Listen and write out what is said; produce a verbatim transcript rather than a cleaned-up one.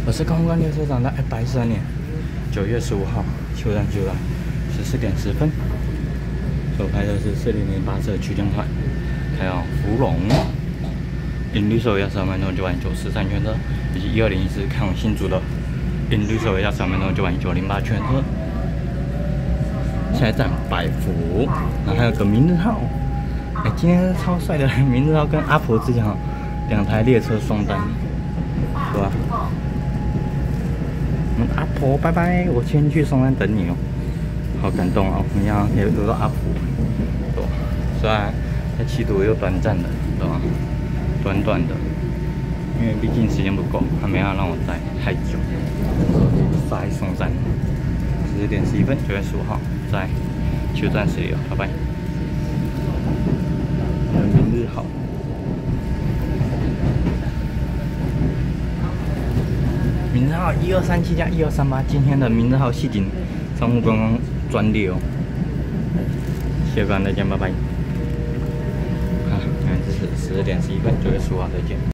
我是公关列车长的一百一十二年九月十五号，休站就站十四点十分。所开的是四零零八次区间款，开往福隆。引绿手要三分钟九万九十三圈车，以及一二零一四开往新竹的引绿手要三分钟九万九零八圈车。下一站百福，然后还有个明日号。哎，今天超帅的明日号跟阿婆之间两台列车双单，是吧？嗯，阿婆，拜拜，我先去松山等你哦。好感动哦，我们要可以录到阿婆，对吧？虽然那气度又短暂的，对吧？短短的，因为毕竟时间不够，他没要让我待太久。在松山，十点十一分，九月十五号，在休站十六，拜拜。明日好。明日号一二三七加一二三八，今天的明日号细景商务观光专列哦。谢谢观众，再见，拜拜。好，看这是十点十一分，九月十五号，再见。